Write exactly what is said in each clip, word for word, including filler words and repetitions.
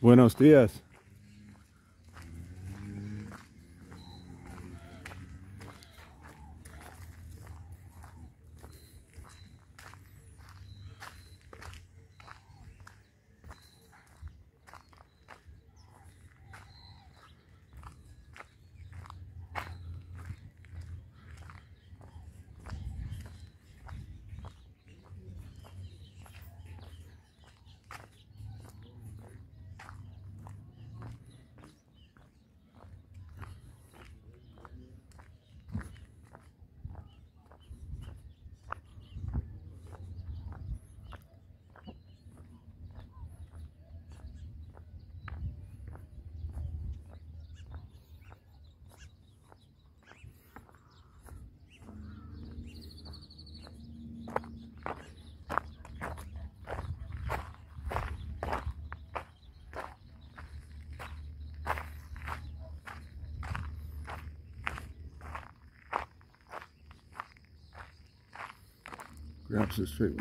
Buenos días. Grabs his feet.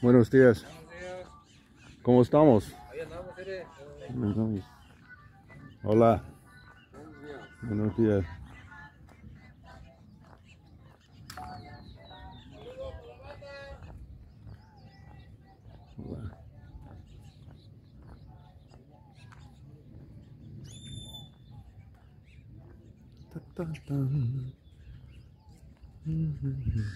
Buenos días. Buenos días. ¿Cómo estamos? Ahí andamos, mire. Ahí andamos. Hola. Buenos días. Buenos días. Hola. Ta, ta, ta. Mhm.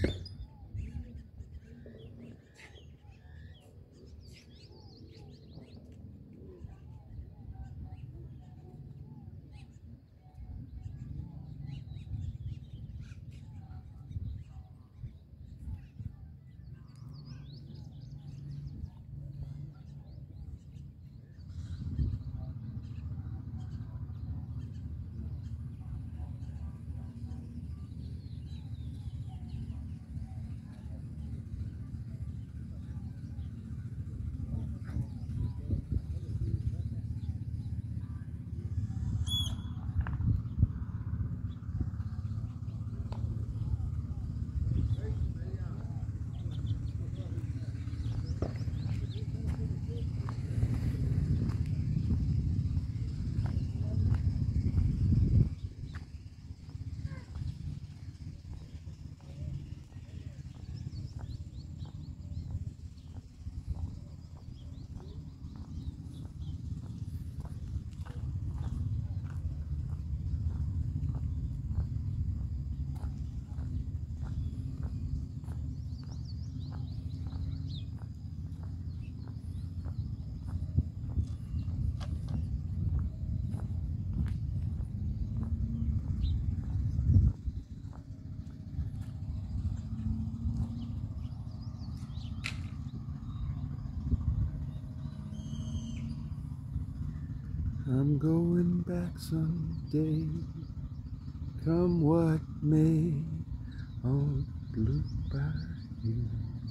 I'm going back someday, come what may, on Blue Bayou,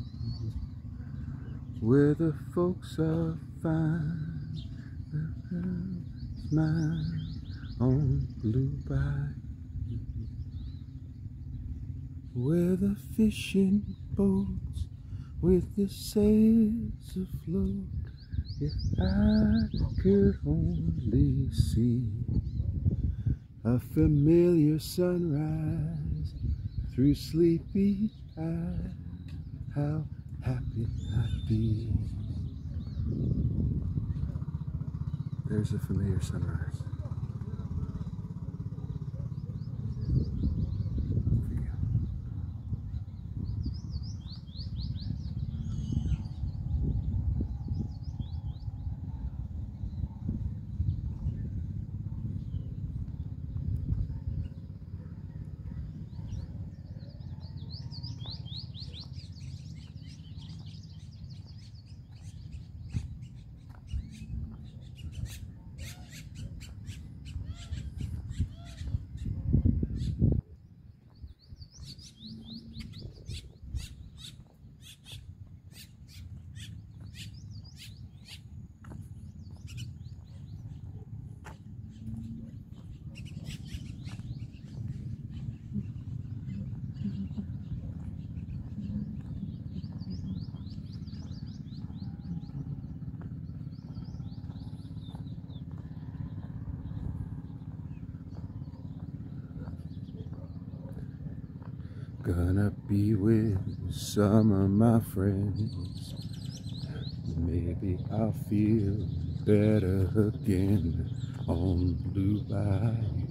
where the folks are fine, smile on Blue Bayou, where the fishing boats with the sails afloat. If I could only see a familiar sunrise through sleepy eyes, how happy I'd be. There's a familiar sunrise. Gonna be with some of my friends. Maybe I'll feel better again on Blue Bayou.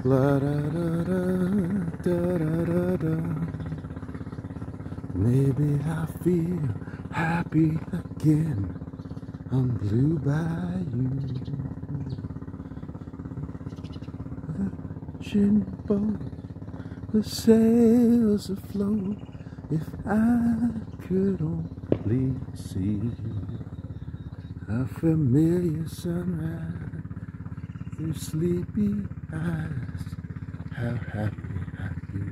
La da da da da da da da. Maybe I feel happy again on Blue Bayou. The gin boat, the sails afloat. If I could only see a familiar sunrise through sleepy eyes, how happy I'd be.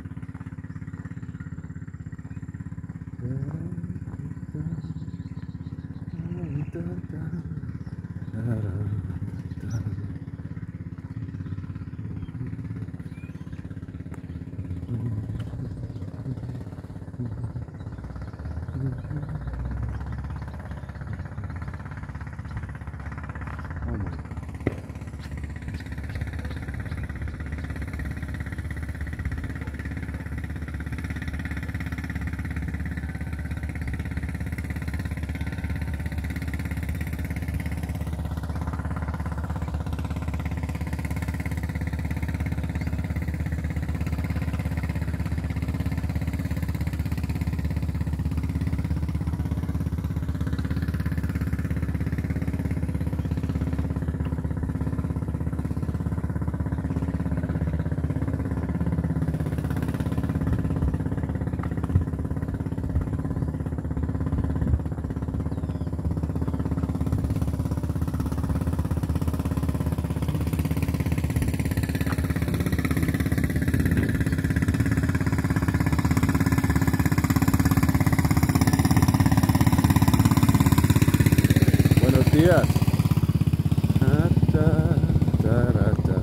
Buenos días. Ah, da, da, da, da.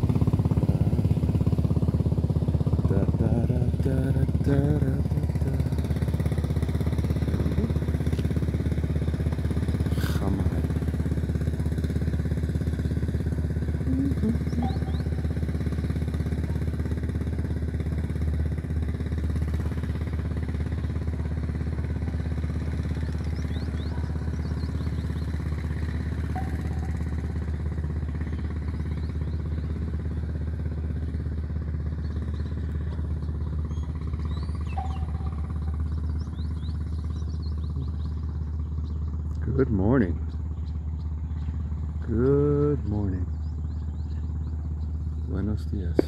Da, da, da, da, da, da, da. Jamai. Good morning. Good morning. Buenos días.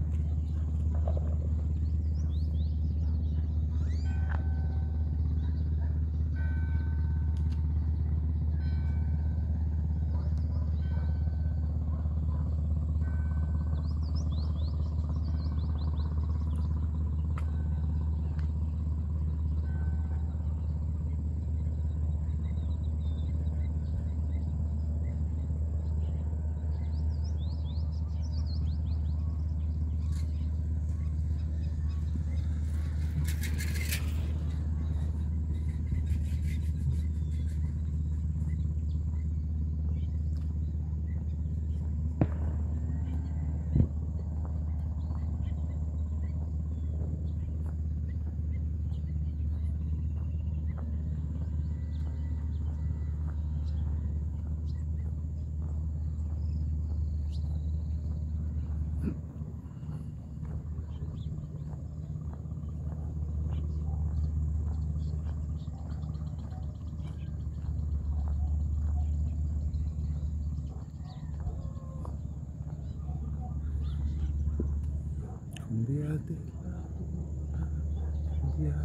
Cumbia de la luna, cumbia.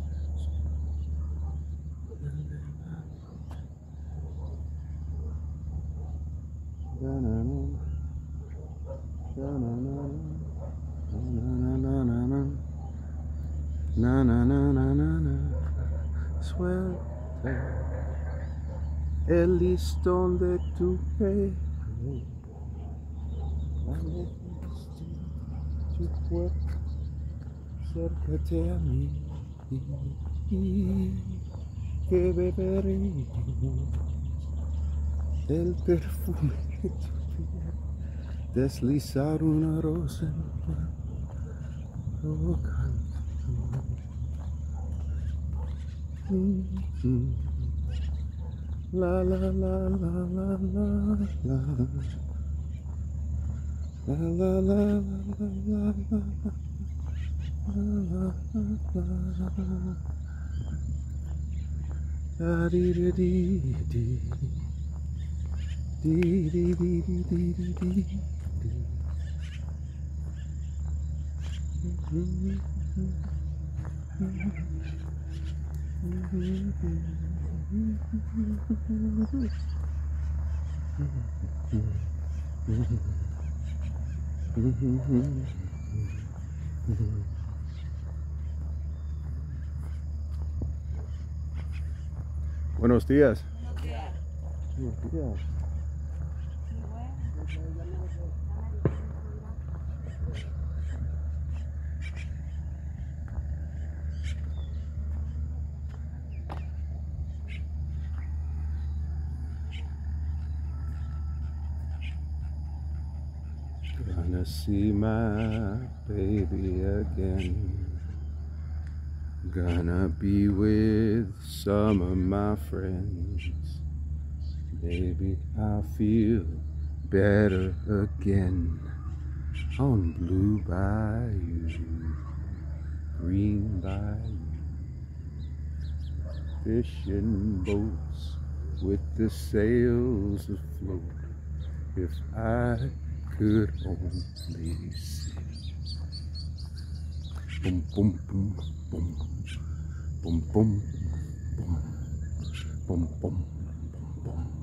Na na na na na na, suelta el listón de tu pelo, tu cuerpo, acércate a mí, que beberemos del perfume de tu piel, deslizar una rosa en tu boca. Mm-hmm. La la la la la la la. La la la la la la la la la. Da dee dee dee dee dee dee dee dee dee dee dee. Buenos días. Buenos días. Buenos días. Gonna see my baby again. Gonna be with some of my friends. Maybe I'll feel better again on Blue Bayou, Green Bayou. Fishing boats with the sails afloat. If I could only see. Boom, boom, boom, boom, boom, boom, boom, boom, boom, boom, boom.